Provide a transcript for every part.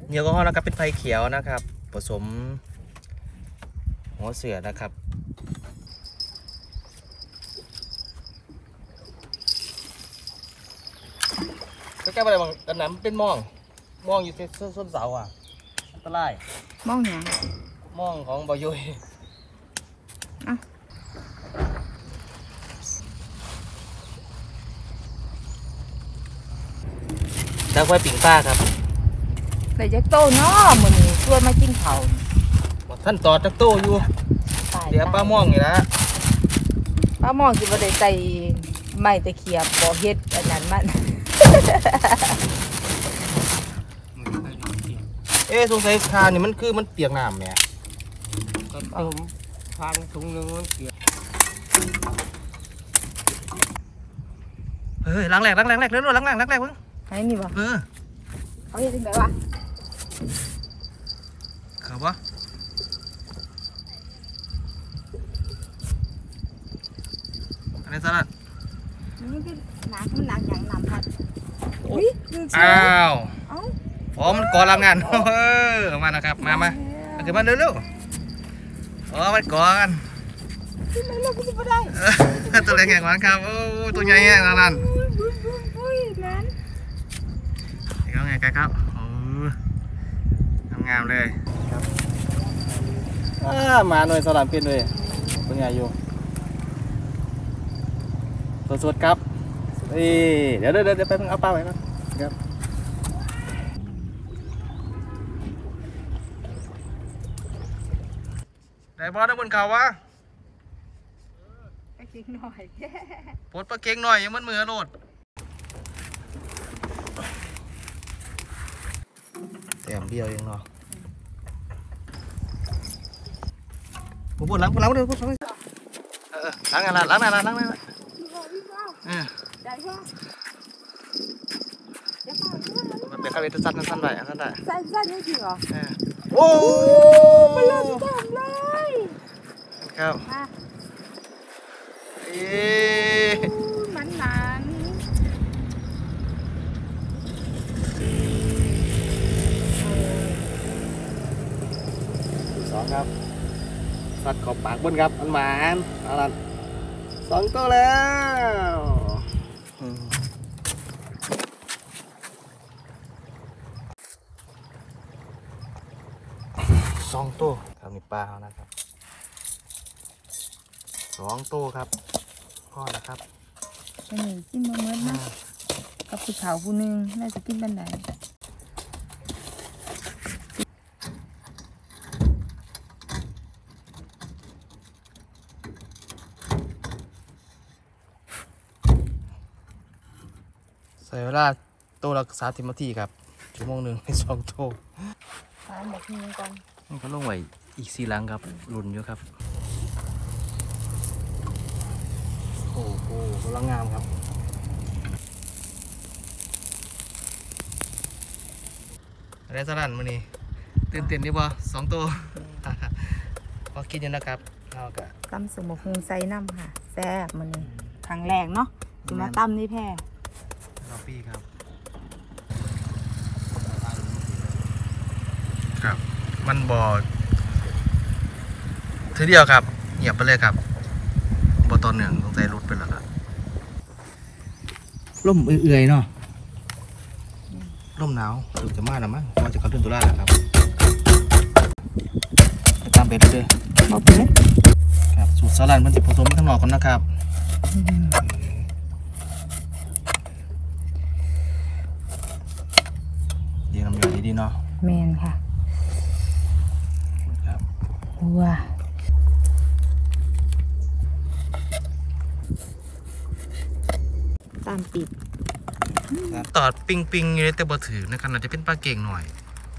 เหนียวก็ห่อนะครับเป็นไผ่เขียวนะครับผสมหัวเสือนะครับก็แก้อะไรบางตอนนั้นเป็นมองอยู่ที่ส้นเสาอ่ะตะไลมองอย่างมองของบอยแล้วค่อยปิ่งป้าครับแต่จะโตเนาะมื้อนี้ชวนมากินข้าวท่านต่อจักโตอยู่เดี๋ยวป้าม่องอยู่แล้วป้ามองสิบ่ได้ใส่ไม้ตะเขียบบ่เฮ็ดอันนั้นมันสงสัยคานี่มันคือมันเปียกน้ำเนี่ยก็ต้มทานถุงนึงมันเปียกเฮ้ยล้างแรกเร็วล้างแรกเพิ่งไอ้นี่บ่เขาเฮ็ดจังได๋วะครับวะอันนี้สลัดนี่คือหนักอย่างน้ำพัดอุ้ยอ้าวอ๋อมันก่อรับงานมานะครับมาขึ้นมาเร็วอ๋อมันก่อกันขึ้นเร็วๆขึ้นบ่ได้ตัวเล็กแง่กว่าครับโอ้ตัวใหญ่แง่นั่นนั้นเขาไงกันครับโอ้งามเลยครับมาหน่วยสลัดเป็นเลยตัวใหญ่อยู่สดครับเดี๋ยวไปเอาปลาไว้ครับได้บอลได้บนเขาวะปลาเก่งหน่อยปลดปลาเก่งหน่อยยังมันมือโหลดแต้มเดียวยังเนาะผมปวดหลังเดี๋ยวผมล้างงานได้ป่ะมันเป็นข้าวเวทสั้นได้สั้นนี่จริงเหรอโอ้มันเราจะทำเลยครับมันสองครับสัดขอบปากบนครับอันหมานอะไร2 ตัวแล้ว2 ตัวครับนี่ปลาเขานะครับ2 ตัวครับพ่อนะครับอันนี้กินมาเมื่อนะกับผู้สาวผู้นึงน่าจะกินบันไดใส่เวลาตัวละ30 นาทีครับ1 ชั่วโมงใน2 ตัวทานแบบนี้ก่อนนี่ก็ลงไว้อีก4 หลังครับรุนอยู่ครับโอ้โหกำลังงามครับอะไรสลัดมื้อนี้ตื่นเต้นดีบ่2 ตัวพอกินอยู่นะครับเอากะตำสมกใส่น้ำค่ะแซ่บมื้อนี้ครั้งแรกเนาะสิมาตำนี่แพ้เราปี้ครับครับมันบ่ทีเดียวครับเงียบไปเลยครับบ่ตอนหนึ่งสงสัยรุดไปแล้วครับร่มเอื่อยๆเนาะร่มหนาวถึงจะมาแล้วมั้งว่าจะเข้าเดือนตุลาแล้วครับตามเป็ดเลยบ่เป็ดครับสูตรสลัดมันจะผสมข้างนอกก่อนนะครับเดี๋ยวน้ำอยู่ดีๆเนาะแมนค่ะครับว้าตามปิดตอดปิงอยู่ในแต่บ่ถือในขณะจะเป็นปลาเก่งหน่อย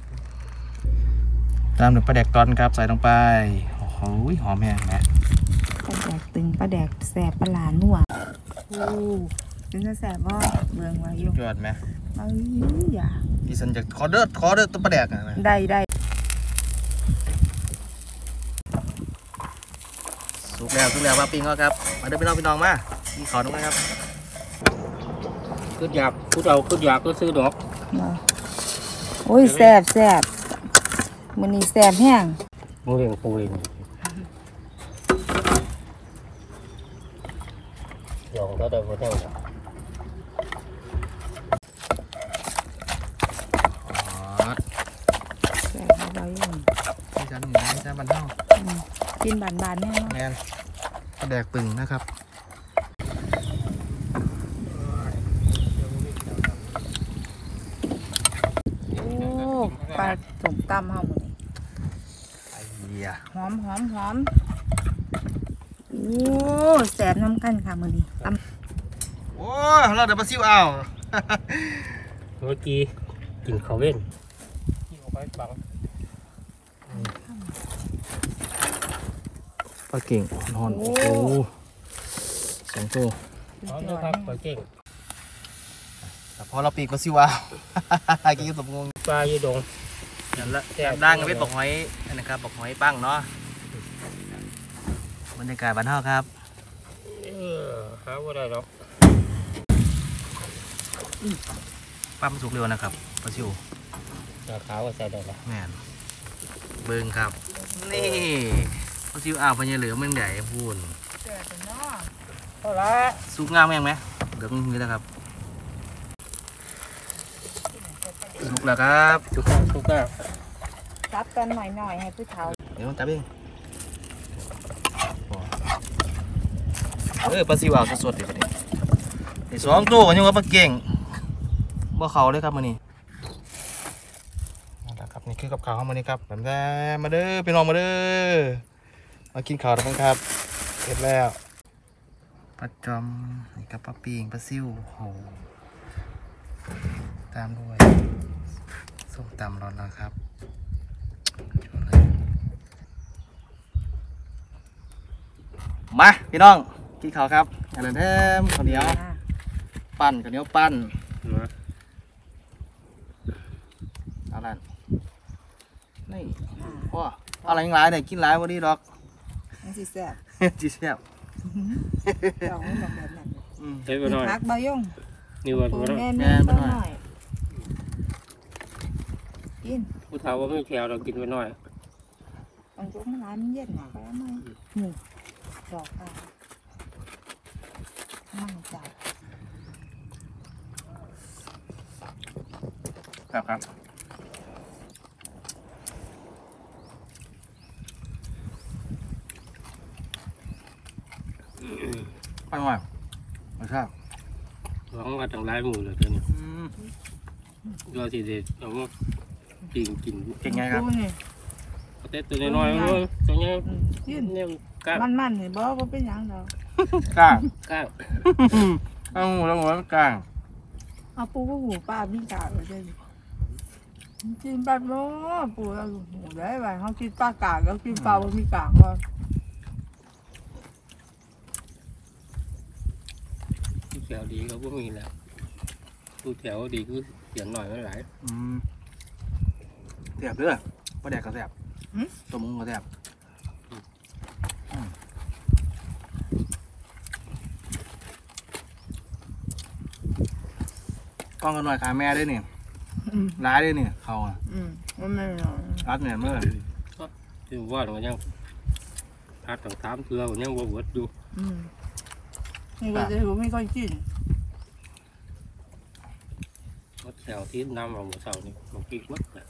ตามด้วยปลาแดกตอนครับใส่ลงไปโอ้โหหอมแห้งนะปลาแดกตึงปลาแดกแสบปลาหลานัวโอ้เป็นแสบว่าเบืองไว้ยุ่งยอดไหมอย่าดิฉันจะขอเด้อตัวปลาแดกนะได้สุกแล้วปลาปิงก็ครับมาเด้อพี่น้องมามีขอตรงไหนครับคืออยากพูดเราคืออยากก็ซื้อดอกโอ้ยแซ่บมื้อนี้แซ่บแห้งมูเรียงปูเรียงลองก็ได้หมดแล้วแซ่บเบาๆอยู่ที่จานหนึ่งที่จานบันเท่ากินบานๆแน่เนาะแมนปลาแดกปึ่งนะครับโอ้ปลาสมตำเฮามื้อนี้ไอ้เหี้ยหอมโอ้แซ่บน้ำกันค่ะมื้อนี้ตำโอ้ยเราเดี๋ยวปลาซิวเอาเมื่อกี้กินข้าวเว้นที่เอาไปฝังปลาเก่งนอนโอ้โหสองตัวเอาเลยครับปลาเก่งแต่พอเราปีกปลาซิวเอา กินสมงงปลาอยู่ดงอย่างละแอบดังกับเป็นบอกหอยนะครับบอกหอยปั้งเนาะบรรยากาศบ้านเฮาครับหาว่าได้หรอกปั้มสุกเร็วนะครับปลาซิวปลาขาวก็ใส่ได้ละแม่นเบิ่งครับนี่ปลาซิวอ่าวพญาเหลือมันใหญ่พูนแซ่บเนาะเท่าไรสุกงามยังไหมเดี๋ยวนี้นะครับสุกแล้วครับทุกข้าวทุกข้าวจับกันหน่อยๆให้ผู้เฒ่าเดี๋ยวจับเองปลาซิวอ่าวสดๆดิประเดี๋ยวนี่สองตัวกันยังว่าปลาเก่งบ่เขาเลยครับมื้อนี้นั่นแหละครับนี่คือกับข้าวของมื้อนี้ครับแบบนี้มาเด้อพี่น้องมาเด้อมากินข้าวกันครับเสร็จแล้วปลาจอมนี่กับปลาปีงปลาซิวโอ้โหตามด้วยส้มตำร้อนนะครับชวนเลยมาพี่น้องกินข้าวครับอันนั้นแท้ข้าวเหนียวปั้นข้าวเหนียวปั้นเอาล่ะนี่พ่ออะไรยังหลายเนี่ยกินหลายวันนี้ดอกมันสิแซ่บจีเสียบลองให้แบบนั้นใช้ไปหน่อยพักบ่ยงนี่ว่าปูบ่ได้แม่ๆต้นหน่อยกินผู้เฒ่าว่าไม่แถวเรากินไปหน่อยต้องจุกมันร้านมันเย็นหน่อยไปแล้วมั้ยนี่ดอกอ่ะมั่งใจครับไปหน่อยมาชอบหวังว่าต่างหลายหมู่เลยตัวนี้เราสิเด็ดเอามากินกินเก่งไงครับปูนี่เอาแต่ตัวน้อยๆมันตัวนี้กินเนี่ยก้างมันนี่บ่เป็นหยังดอกกล้างก้างเอาหูแล้วหัวมันกล้างเอาปูก็หูป้ามีกาเลยเด้กินปลาโม่ปูเอาหูได้ไว้เฮากินปลากาแล้วกินปลาบ่มีกางว่าผู้แถวดีเขาก็มีแล้วผู้แถวดีคือเสียงหน่อยไม่หลายแซ่บเด้อปลาแดกก็แซ่บตัวมึงก็แซ่บกล้องกันหน่อยขาแม่ด้วยนี่ร้ายด้วยนี่เขาอ่ะมันไม่หรอกรัดเนี่ยเมื่อที่ว่าเรายังพัดต่างถามเพื่อเรายังว่าเวิร์ดอยู่นี่ก็จะรู้ไม่ค่อยกินวัดแถวที่น้ำเราหมดเสานี่มันกินมัดเลย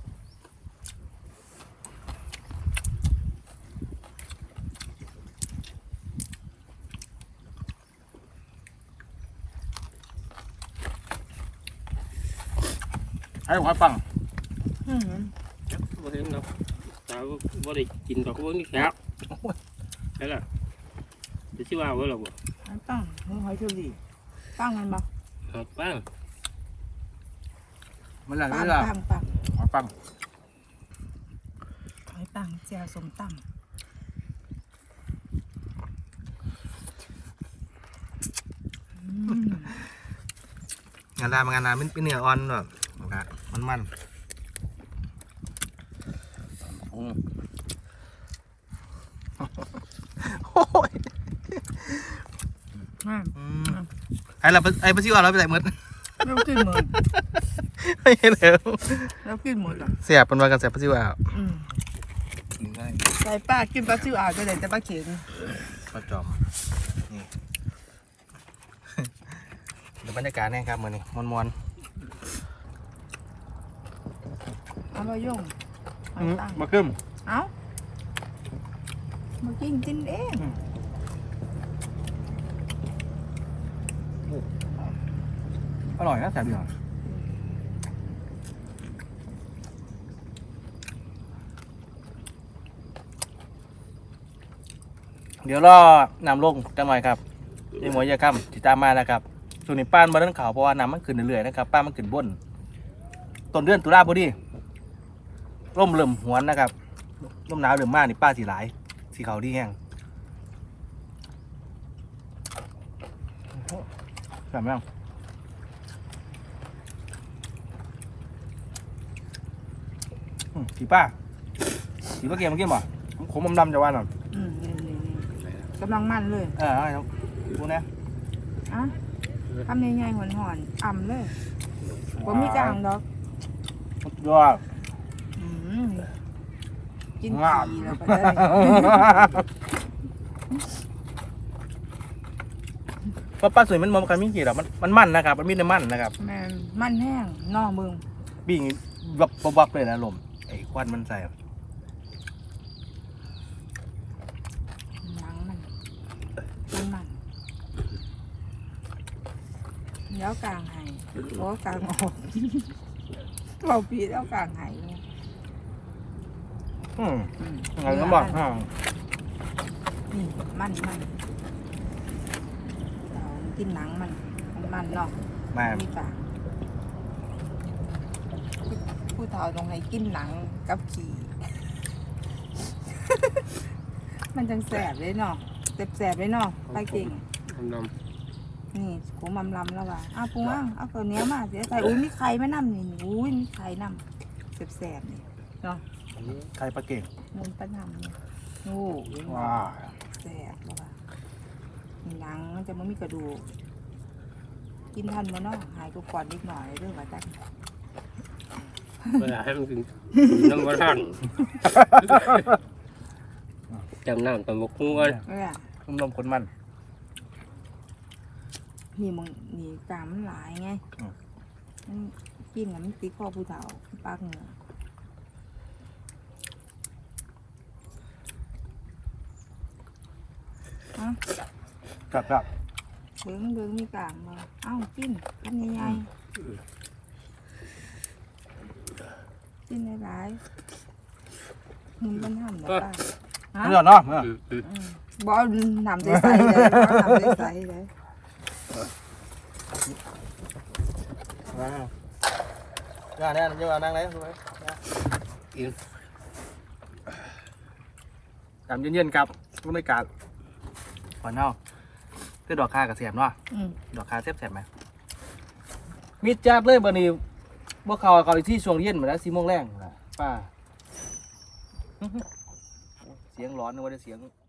ให้หัวปังบ่เห็นดอกแต่ว่าได้กินดอกว่านี่แขกใช่ล่ะจะชื่อว่าว่าเราบ่ตั้งหอยเชอรี่ตั้งมันบ่บ้างมันหลังปันี่งล่ะปังหัวปังหอยปังแจ่วสมตั้งงานดามันเป็นเนื้ออ่อนแบบมันโอ้ยไอ้เราไอ้ปลาซิวเราไปใส่หมดไม่กินเหมือนไม่แล้วแล้วกินหมดอ่ะเสียบเป็นว่ากันเสียบปลาซิวอ่าวกินได้ใส่ป้ากินปลาซิวอ่าวจะได้แต่ปลาเข็งปลาจอมนี่ เดี๋ยวบรรยากาศแน่ครับมือนี้มวนเอามาย่งๆมาขึ้นเอามากินกินเองอร่อยนะแสบดีเดี๋ยวรอนำลงจังหน่อยครับยังหมวยยาค่ำติดตามมานะครับส่วนนี้ป้านมาเดินเขาเพราะว่าน้ำมันขึ้นเรื่อยๆนะครับป้านมันขึ้นบนต้นเดือนตุลาพอดีร่มเริ่มหวนนะครับร่มหนาวเริ่มมากนี่ป้าสีหลายสีเขาดีแห้งแซ่บไหมครับสีป้าสีป้าเกมมาเกมบ่ผมดำๆจะว่าหน่อยนี่กำลังมันเลยเอาให้ครับดูนะอ่ะทำยังไงหอนๆอ่ำเลยผมมีกลางดอกสุดยอดอืมกินงามขี้แล้วก็ได้เพราะปลาสวยมันมองกันไม่กี่หรอกมันมันนะครับ มันมีน้ำมันนะครับแม่นมันแห้งนอกมึงบิ่งวับเลยนะลมไอ้ควันมันใส่หนังมันมันเดี๋ยวกลางไห้เพราะกลางออกเราปีแล้วกลางไห้เนี่ยไงก็บอกนี่มันเรากินหนังมันเนาะมามีกลางผู้เฒ่าตรงไหนกินหนังกับขี่ มันจังแสบเลยเนาะแสบเลยเนาะไปเก่งดำนี่ขมลำแล้วว่ะอ้าวปุ้งเอาตัวเนี้ยมาเสียใจอุ้ยมีไข่ไหม่นำนี่อุ้ยมีไข่นำแสบๆนี่เนาะไข่ปลาเก่งมูลปลานำนี่โอ้ว้าแสบแล้วว่ะนี่หนังมันจะไม่มีกระดูกกินทันบ่เนาะหายกูก่อนนิดหน่อยเรื่องว่าจังเวลาให้มันกินน้ำมันท่านจำน้ำตำบกคุ้งกันเออลมคนมันนี่มึงนี่กามมันหลายไงมันกินแล้วมันติดคอผู้เฒ่าปากเหงื่อฮะครับเบิ้งมีกลางมาเอ้ากินกันใหญ่ๆกินหลายๆมึงเป็นห้ามหรือเปล่าฮะไม่หยอดเนาะบอลนำใส่เลยบอลนำใส่เลยงานนี้จะมานั่งไหนดูไหมกำเย็นๆครับบรรยากาศก่อนเนาะคือดอกคากับเสียบเนาะดอกคาแซ่บๆไหมมิดจัดเลยบันนี้พวกเขาอีกที่ช่วงเย็นเหมือนแล้ว4 โมงแรงนะป้าเสียงร้อนนึกว่าจะเสียง